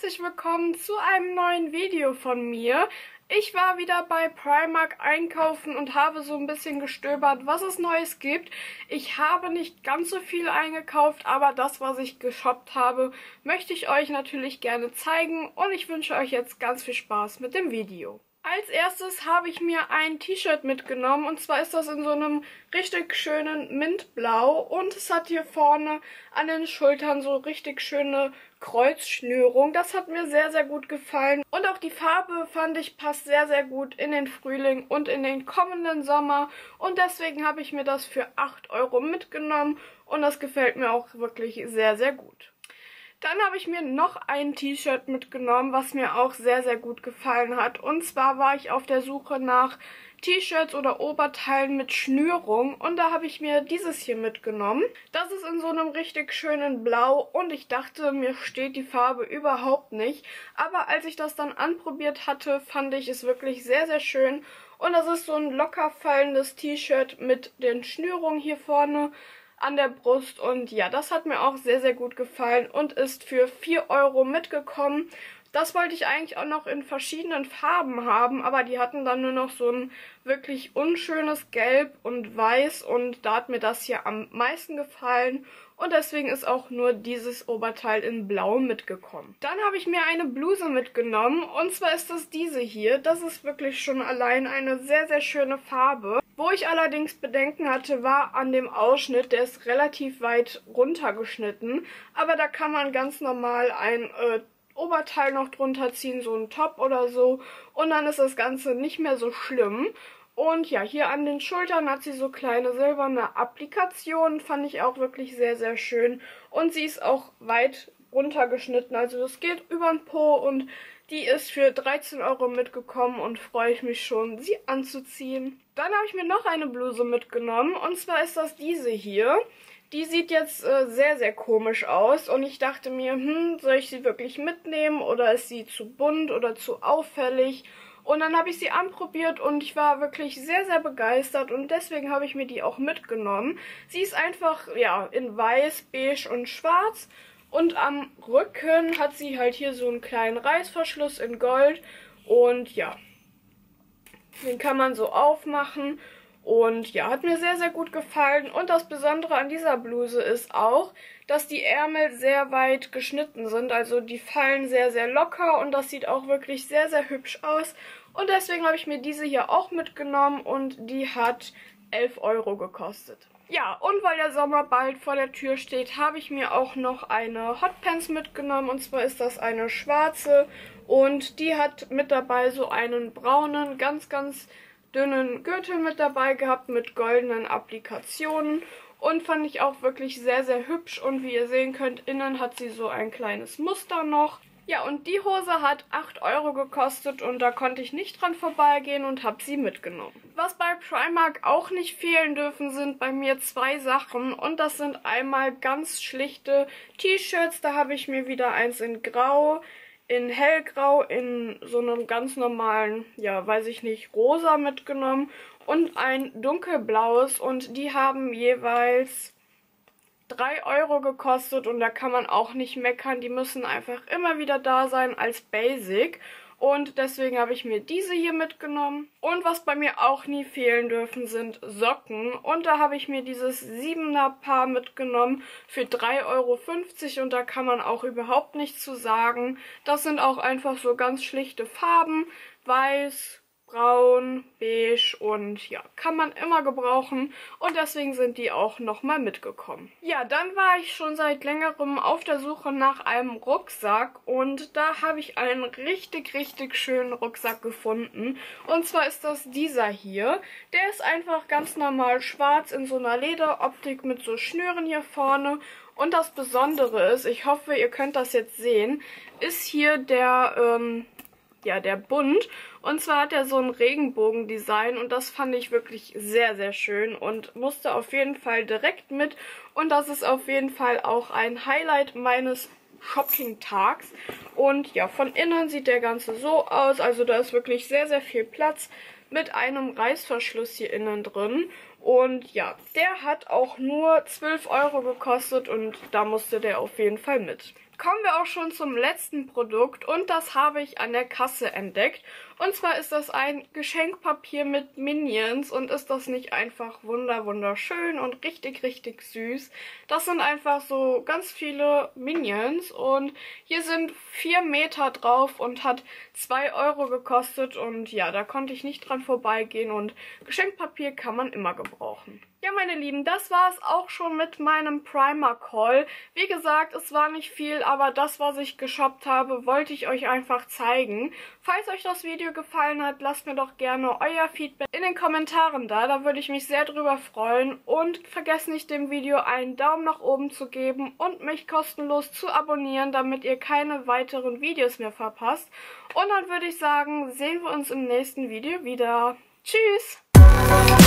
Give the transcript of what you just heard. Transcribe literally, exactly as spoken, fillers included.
herzlich willkommen zu einem neuen Video von mir. Ich war wieder bei Primark einkaufen und habe so ein bisschen gestöbert, was es Neues gibt. Ich habe nicht ganz so viel eingekauft, aber das, was ich geshoppt habe, möchte ich euch natürlich gerne zeigen und ich wünsche euch jetzt ganz viel Spaß mit dem Video. Als erstes habe ich mir ein T-Shirt mitgenommen und zwar ist das in so einem richtig schönen Mintblau und es hat hier vorne an den Schultern so richtig schöne Kreuzschnürung. Das hat mir sehr, sehr gut gefallen und auch die Farbe fand ich passt sehr, sehr gut in den Frühling und in den kommenden Sommer und deswegen habe ich mir das für acht Euro mitgenommen und das gefällt mir auch wirklich sehr, sehr gut. Dann habe ich mir noch ein T-Shirt mitgenommen, was mir auch sehr, sehr gut gefallen hat. Und zwar war ich auf der Suche nach T-Shirts oder Oberteilen mit Schnürung. Und da habe ich mir dieses hier mitgenommen. Das ist in so einem richtig schönen Blau. Und ich dachte, mir steht die Farbe überhaupt nicht. Aber als ich das dann anprobiert hatte, fand ich es wirklich sehr, sehr schön. Und das ist so ein locker fallendes T-Shirt mit den Schnürungen hier vorne an der Brust und ja, das hat mir auch sehr, sehr gut gefallen und ist für vier Euro mitgekommen. Das wollte ich eigentlich auch noch in verschiedenen Farben haben, aber die hatten dann nur noch so ein wirklich unschönes Gelb und Weiß und da hat mir das hier am meisten gefallen und deswegen ist auch nur dieses Oberteil in Blau mitgekommen. Dann habe ich mir eine Bluse mitgenommen und zwar ist das diese hier. Das ist wirklich schon allein eine sehr, sehr schöne Farbe. Wo ich allerdings Bedenken hatte, war an dem Ausschnitt, der ist relativ weit runtergeschnitten, aber da kann man ganz normal ein äh, Oberteil noch drunter ziehen, so ein Top oder so und dann ist das Ganze nicht mehr so schlimm. Und ja, hier an den Schultern hat sie so kleine silberne Applikationen, fand ich auch wirklich sehr, sehr schön. Und sie ist auch weit runtergeschnitten, also das geht über den Po und die ist für dreizehn Euro mitgekommen und freue ich mich schon, sie anzuziehen. Dann habe ich mir noch eine Bluse mitgenommen und zwar ist das diese hier. Die sieht jetzt äh, sehr, sehr komisch aus und ich dachte mir, hm, soll ich sie wirklich mitnehmen oder ist sie zu bunt oder zu auffällig? Und dann habe ich sie anprobiert und ich war wirklich sehr, sehr begeistert und deswegen habe ich mir die auch mitgenommen. Sie ist einfach, ja, in weiß, beige und schwarz und am Rücken hat sie halt hier so einen kleinen Reißverschluss in Gold und ja, den kann man so aufmachen. Und ja, hat mir sehr, sehr gut gefallen. Und das Besondere an dieser Bluse ist auch, dass die Ärmel sehr weit geschnitten sind. Also die fallen sehr, sehr locker und das sieht auch wirklich sehr, sehr hübsch aus. Und deswegen habe ich mir diese hier auch mitgenommen und die hat elf Euro gekostet. Ja, und weil der Sommer bald vor der Tür steht, habe ich mir auch noch eine Hotpants mitgenommen. Und zwar ist das eine schwarze und die hat mit dabei so einen braunen, ganz, ganz dünnen Gürtel mit dabei gehabt mit goldenen Applikationen und fand ich auch wirklich sehr, sehr hübsch und wie ihr sehen könnt, innen hat sie so ein kleines Muster noch. Ja, und die Hose hat acht Euro gekostet und da konnte ich nicht dran vorbeigehen und habe sie mitgenommen. Was bei Primark auch nicht fehlen dürfen, sind bei mir zwei Sachen und das sind einmal ganz schlichte T-Shirts, da habe ich mir wieder eins in Grau, in hellgrau, in so einem ganz normalen, ja, weiß ich nicht, rosa mitgenommen und ein dunkelblaues und die haben jeweils drei Euro gekostet und da kann man auch nicht meckern, die müssen einfach immer wieder da sein als Basic. Und deswegen habe ich mir diese hier mitgenommen. Und was bei mir auch nie fehlen dürfen, sind Socken. Und da habe ich mir dieses siebener Paar mitgenommen für drei Euro fünfzig. Und da kann man auch überhaupt nichts zu sagen. Das sind auch einfach so ganz schlichte Farben. Weiß, braun, beige und ja, kann man immer gebrauchen und deswegen sind die auch nochmal mitgekommen. Ja, dann war ich schon seit längerem auf der Suche nach einem Rucksack und da habe ich einen richtig, richtig schönen Rucksack gefunden und zwar ist das dieser hier. Der ist einfach ganz normal schwarz in so einer Lederoptik mit so Schnüren hier vorne. Und das Besondere ist, ich hoffe, ihr könnt das jetzt sehen, ist hier der, ähm, ja, der Bund. Und zwar hat er so ein Regenbogendesign und das fand ich wirklich sehr, sehr schön und musste auf jeden Fall direkt mit. Und das ist auf jeden Fall auch ein Highlight meines Shopping-Tags. Und ja, von innen sieht der Ganze so aus. Also da ist wirklich sehr, sehr viel Platz mit einem Reißverschluss hier innen drin. Und ja, der hat auch nur zwölf Euro gekostet und da musste der auf jeden Fall mit. kommen wir auch schon zum letzten Produkt und das habe ich an der Kasse entdeckt. Und zwar ist das ein Geschenkpapier mit Minions und ist das nicht einfach wunder wunderschön und richtig richtig süß. Das sind einfach so ganz viele Minions und hier sind vier Meter drauf und hat zwei Euro gekostet und ja, da konnte ich nicht dran vorbeigehen und Geschenkpapier kann man immer gebrauchen. Ja, meine Lieben, das war es auch schon mit meinem Primark-Haul. Wie gesagt, es war nicht viel, aber das, was ich geshoppt habe, wollte ich euch einfach zeigen. Falls euch das Video gefallen hat, lasst mir doch gerne euer Feedback in den Kommentaren da. Da würde ich mich sehr drüber freuen. Und vergesst nicht, dem Video einen Daumen nach oben zu geben und mich kostenlos zu abonnieren, damit ihr keine weiteren Videos mehr verpasst. Und dann würde ich sagen, sehen wir uns im nächsten Video wieder. Tschüss!